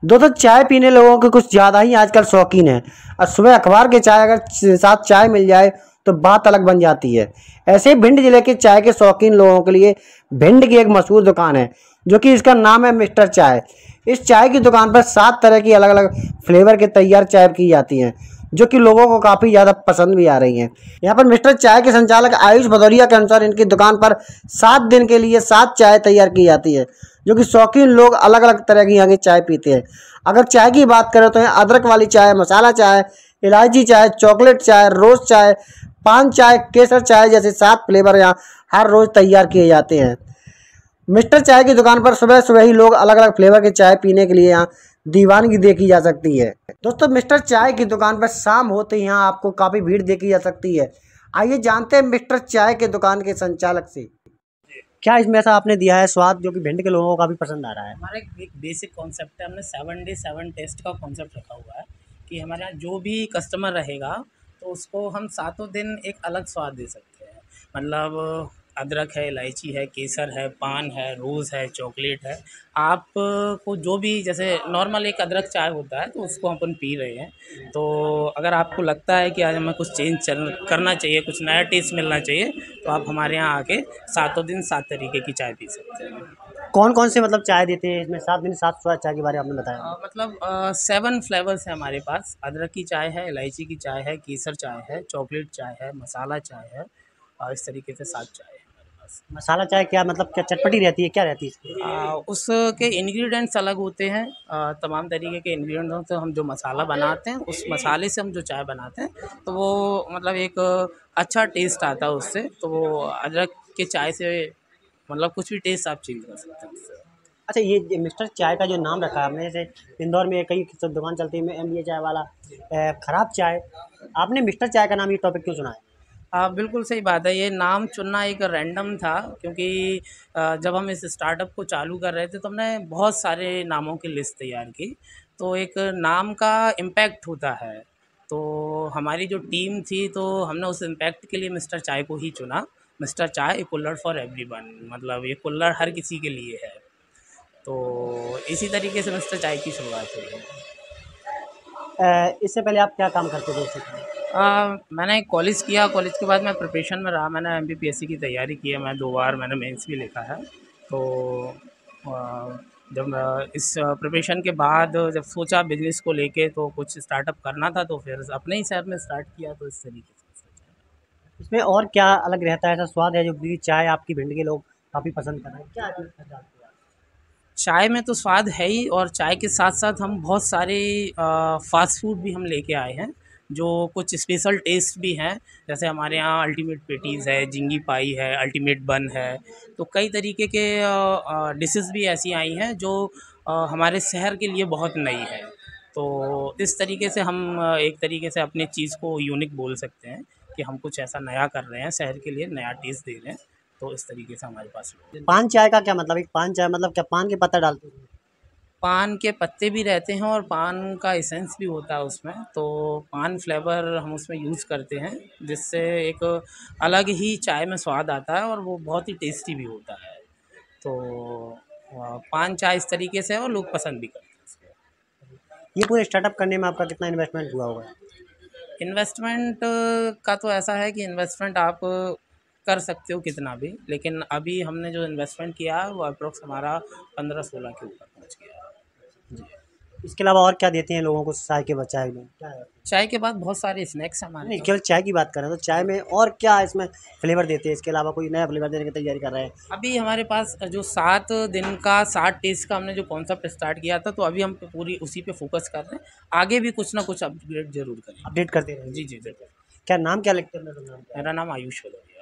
दोस्तों चाय पीने लोगों के कुछ ज़्यादा ही आजकल शौकीन है और सुबह अखबार के चाय अगर साथ चाय मिल जाए तो बात अलग बन जाती है। ऐसे ही भिंड जिले के चाय के शौकीन लोगों के लिए भिंड की एक मशहूर दुकान है जो कि इसका नाम है मिस्टर चाय। इस चाय की दुकान पर 7 तरह की अलग अलग फ्लेवर के तैयार चाय की जाती हैं जो कि लोगों को काफ़ी ज़्यादा पसंद भी आ रही हैं। यहाँ पर मिस्टर चाय के संचालक आयुष भदौरिया के अनुसार इनकी दुकान पर 7 दिन के लिए 7 चाय तैयार की जाती है जो कि शौकीन लोग अलग अलग तरह की यहाँ की चाय पीते हैं। अगर चाय की बात करें तो यहाँ अदरक वाली चाय, मसाला चाय, इलायची चाय, चॉकलेट चाय, रोज़ चाय, पान चाय, केसर चाय जैसे 7 फ्लेवर यहाँ हर रोज़ तैयार किए जाते हैं। मिस्टर चाय की दुकान पर सुबह सुबह ही लोग अलग अलग फ्लेवर के चाय पीने के लिए यहाँ दीवानगी देखी जा सकती है। दोस्तों मिस्टर चाय की दुकान पर शाम होते ही यहाँ आपको काफ़ी भीड़ देखी जा सकती है। आइए जानते हैं मिस्टर चाय के दुकान के संचालक से क्या इसमें ऐसा आपने दिया है स्वाद जो कि भिंड के लोगों को काफ़ी पसंद आ रहा है। हमारा एक बेसिक कॉन्सेप्ट है, हमने 7 डे 7 टेस्ट का कॉन्सेप्ट रखा हुआ है कि हमारे यहाँ जो भी कस्टमर रहेगा तो उसको हम 7 दिन एक अलग स्वाद दे सकते हैं। मतलब अदरक है, इलायची है, केसर है, पान है, रोज़ है, चॉकलेट है। आप को जो भी जैसे नॉर्मल एक अदरक चाय होता है तो उसको अपन पी रहे हैं, तो अगर आपको लगता है कि आज हमें कुछ चेंज करना चाहिए, कुछ नया टेस्ट मिलना चाहिए, तो आप हमारे यहाँ आके 7 दिन 7 तरीके की चाय पी सकते हैं। कौन कौन से मतलब चाय देते हैं इसमें 7 दिन 7 स्वाद चाय के बारे में आपने बताया। मतलब 7 फ्लेवर्स है हमारे पास। अदरक की चाय है, इलायची की चाय है, केसर चाय है, चॉकलेट चाय है, मसाला चाय है और इस तरीके से 7 चाय है हमारे पास। मसाला चाय क्या मतलब क्या चटपटी रहती है, क्या रहती है इसकी? उसके इंग्रेडिएंट्स अलग होते हैं। तमाम तरीके के इंग्रेडिएंट्स से हम जो मसाला बनाते हैं, उस मसाले से हम जो चाय बनाते हैं तो वो मतलब एक अच्छा टेस्ट आता है उससे। तो वो अदरक के चाय से मतलब कुछ भी टेस्ट आप चेंज कर सकते हैं उससे। अच्छा ये मिस्टर चाय का जो नाम रखा है आपने, जैसे इंदौर में कई दुकान चलती है एमबीए चाय वाला, खराब चाय, आपने मिस्टर चाय का नाम ये टॉपिक क्यों चुना है? बिल्कुल सही बात है। ये नाम चुनना एक रैंडम था क्योंकि जब हम इस स्टार्टअप को चालू कर रहे थे तो हमने बहुत सारे नामों की लिस्ट तैयार की। तो एक नाम का इम्पैक्ट होता है, तो हमारी जो टीम थी तो हमने उस इम्पैक्ट के लिए मिस्टर चाय को ही चुना। मिस्टर चाय, ए कुल्हड़ फॉर एवरीवन, मतलब ये कुल्हड़ हर किसी के लिए है। तो इसी तरीके से मिस्टर चाय की शुरुआत हुई है। इससे पहले आप क्या काम करते थे इससे पहले? मैंने कॉलेज किया, कॉलेज के बाद मैं प्रिपरेशन में रहा। मैंने एमपीपीएससी की तैयारी की है, मैं 2 बार मैंने मेंस भी लिखा है। तो जब इस प्रिपरेशन के बाद जब सोचा बिज़नेस को लेके तो कुछ स्टार्टअप करना था, तो फिर अपने ही शहर में स्टार्ट किया, तो इस तरीके से। इसमें और क्या अलग रहता है, ऐसा स्वाद है जो भी चाय आपकी भिंड के लोग काफ़ी पसंद कर रहे हैं, क्या चीज़ है आपके पास? चाय में तो स्वाद है ही, और चाय के साथ-साथ हम बहुत सारे फ़ास्ट फूड भी हम लेके आए हैं, जो कुछ स्पेशल टेस्ट भी हैं। जैसे हमारे यहाँ अल्टीमेट पैटीज़ है, झींगी पाई है, अल्टीमेट बन है। तो कई तरीके के डिशेज़ भी ऐसी आई हैं जो हमारे शहर के लिए बहुत नई है। तो इस तरीके से हम एक तरीके से अपनी चीज़ को यूनिक बोल सकते हैं कि हम कुछ ऐसा नया कर रहे हैं, शहर के लिए नया टेस्ट दे रहे हैं। तो इस तरीके से हमारे पास पान चाय का क्या मतलब, एक पान चाय मतलब क्या पान के पत्ता डालते हैं? पान के पत्ते भी रहते हैं और पान का एसेंस भी होता है उसमें। तो पान फ्लेवर हम उसमें यूज़ करते हैं, जिससे एक अलग ही चाय में स्वाद आता है और वो बहुत ही टेस्टी भी होता है। तो पान चाय इस तरीके से है और लोग पसंद भी करते हैं इसको। ये पूरे स्टार्टअप करने में आपका कितना इन्वेस्टमेंट हुआ होगा? इन्वेस्टमेंट का तो ऐसा है कि इन्वेस्टमेंट आप कर सकते हो कितना भी, लेकिन अभी हमने जो इन्वेस्टमेंट किया है वो अप्रोक्स हमारा 15-16 के ऊपर पहुँच गया है। जी। इसके अलावा और क्या देते हैं लोगों को चाय के बाद, चाय में क्या है? चाय के बाद बहुत सारे स्नैक्स हैं हमारे नहीं पास। केवल चाय की बात कर रहे हैं तो चाय में और क्या इसमें फ्लेवर देते हैं, इसके अलावा कोई नया फ्लेवर देने की तैयारी कर रहे हैं? अभी हमारे पास जो 7 दिन का 7 टेस्ट का हमने जो कॉन्सेप्ट स्टार्ट किया था, तो अभी हम पूरी उसी पे फोकस कर रहे हैं। आगे भी कुछ ना कुछ अपग्रेड ज़रूर करेंगे। अपडेट करते रहेंगे। जी, जी, ज़रूर। क्या नाम क्या लिखते हैं अपना नाम क्या है? मेरा नाम आयुष भदौरिया।